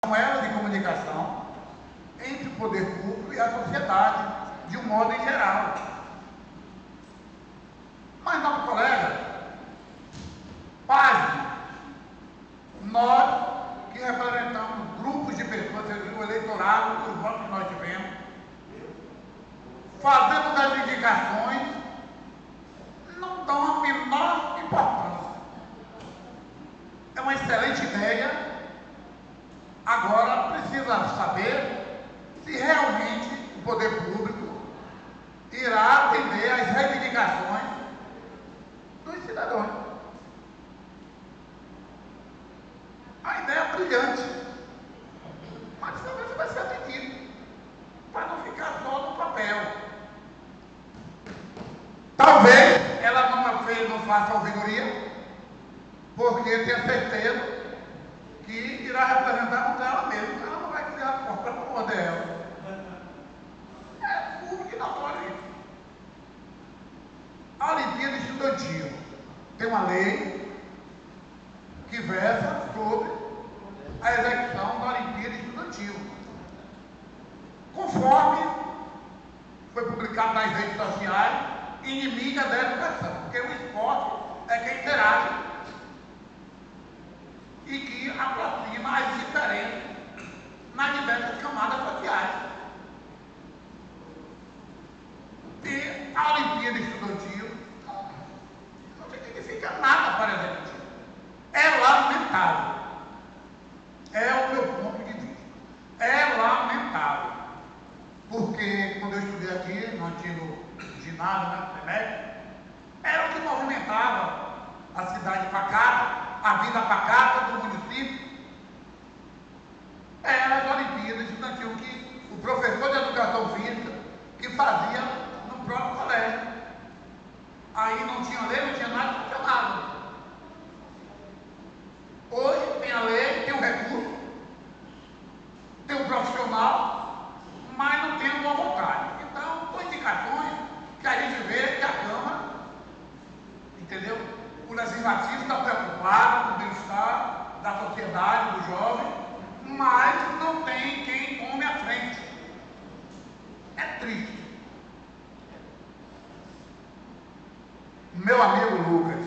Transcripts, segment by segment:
elo de comunicação entre o poder público e a sociedade, de um modo em geral. Mas, nosso colega, pasme, nós que representamos grupos de pessoas, o eleitorado, os votos que nós tivemos, fazemos as indicações, não dão a menor importância. É uma excelente ideia. Agora precisa saber se realmente o poder público irá atender às reivindicações dos cidadãos. A ideia é brilhante, mas talvez vai ser atendido, para não ficar só no papel. Talvez ela não faça ouvidoria, porque tem certeza que irá representar contra ela mesma. Ela não vai criar a força para morder ela. É público e notório isso. A Olimpíada Estudantil tem uma lei que versa sobre a execução da Olimpíada Estudantil. Conforme foi publicado nas redes sociais, inimiga da educação, porque o esporte é quem interage e que aproxima as diferenças nas diversas camadas sociais. E a Olimpíada Estudantil não significa nada para a executiva. É lamentável. É o meu ponto de vista. É lamentável. Porque quando eu estudei aqui, no antigo ginásio, né, era o que movimentava a cidade pacata, a vida pacata do município. Era as Olimpíadas Estudantil que o professor de educação física que fazia no próprio colégio. Aí não tinha lei, não tinha nada, funcionava. Hoje tem a lei, tem o recurso, tem o profissional, mas não tem a boa vontade. Então, são indicações que a gente vê que a Câmara, entendeu? O legislativo está preocupado com o bem-estar da sociedade, do jovem, mas não tem quem tome a frente. É triste. Meu amigo Lucas,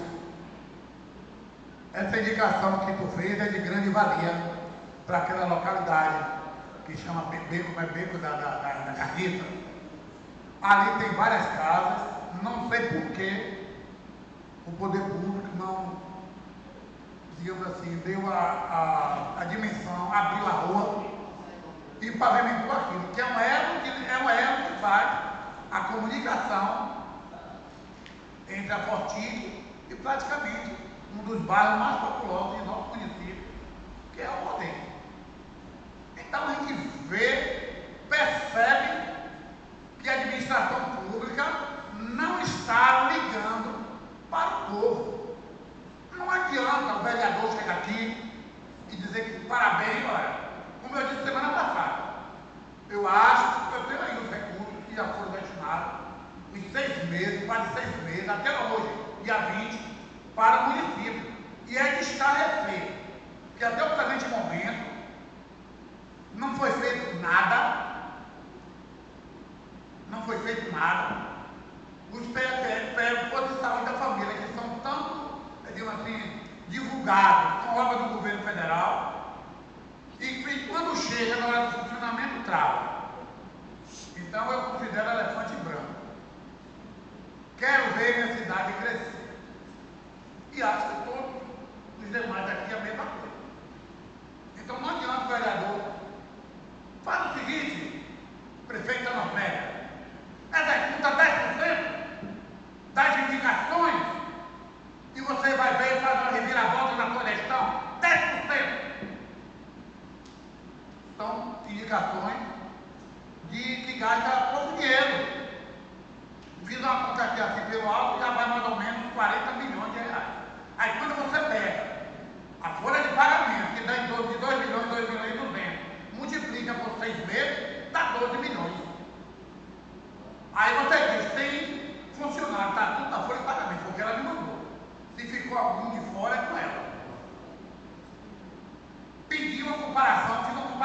essa indicação que tu fez é de grande valia para aquela localidade que chama Beco, mas Beco da Carnita. Ali tem várias casas, não sei por que o poder público não, digamos assim, deu a dimensão, abriu a rua e pavimentou aquilo, que é um elo que faz a comunicação entre a Fortilha e praticamente um dos bairros mais populosos de nosso município, que é o Rodeio. Então a gente vê, percebe que a administração pública não está ligando para o povo. Não adianta o vereador chegar aqui e dizer que parabéns, olha, como eu disse semana passada, eu acho que eu tenho aí os recursos que já foram destinados em 6 meses, quase 6 meses, até hoje, dia 20, para o município. E é de esclarecer que até o presente momento não foi feito nada, Os PFL de saúde da família, que são tanto, digamos assim, divulgados com obra do governo federal, e que quando chega na hora do funcionamento, trava. Então eu considero elefante branco. Quero ver minha cidade crescer. E acho que todos os demais aqui a mesma coisa. Então não adianta o vereador. Faz o seguinte, prefeito da Normédia, executa 10% das indicações e você vai ver e faz uma reviravolta na sua gestão. 10%. São indicações de que gasta pouco dinheiro. Fiz uma conta aqui assim pelo alto, já vai mais ou menos 40 milhões de reais. Aí quando você pega a folha de pagamento, que dá em torno de 2 milhões, 2 milhões e 200, multiplica por 6 meses, dá 12 milhões. Aí você diz, tem funcionário, está tudo na folha de pagamento, porque ela me mandou. Se ficou algum de fora, é com ela. Pediu uma comparação, fiz uma comparação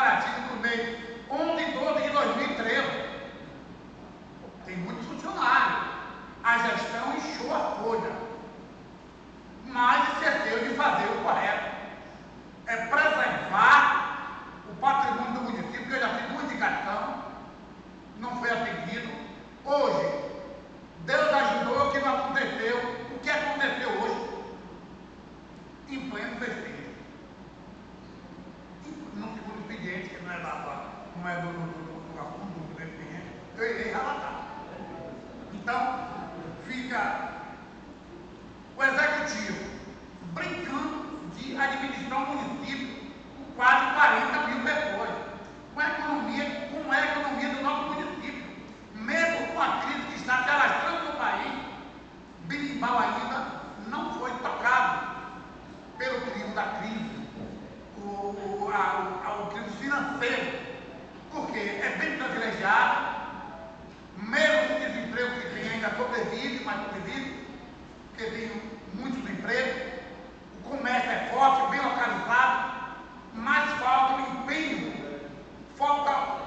não é do assunto do cliente, eu irei relatar. Então, fica o executivo brincando de administrar um município com quase 40 mil pessoas, com a economia, como é a economia do nosso município, mesmo com a crise que está se alastrando no país. Berimbau ainda não foi tocado pelo crime da crise, o crime financeiro, porque é bem privilegiado, mesmo o desemprego que tem ainda sobrevive, mas sobrevive, porque tem muitos empregos, o comércio é forte, bem localizado, mas falta o empenho, falta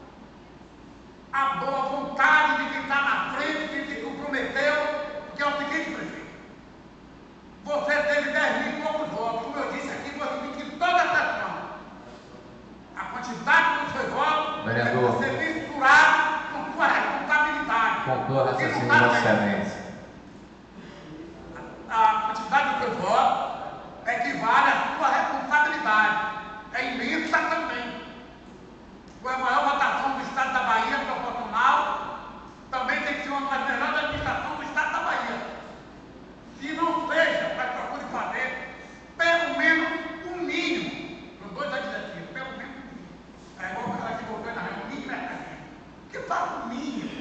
a boa vontade de quem está na frente, que se comprometeu, que é o seguinte, prefeito. Você teve 10 mil e poucos votos, como eu disse aqui, vou repetir toda a sessão. A quantidade dos seus votos é você misturar com sua responsabilidade. Conclua o raciocínio, Vossa Excelência. A quantidade dos seus votos equivale à sua responsabilidade. É imensa também. Foi a maior votação do Estado da Bahia, proporcional. Também tem que ser uma das melhores administrações do Estado da Bahia. Se não seja, mas procure fazer pelo menos o mínimo, nos dois adjetivos, pelo menos o mínimo. É igual o cara que voltou na reunião, mínimo é que faça o mínimo.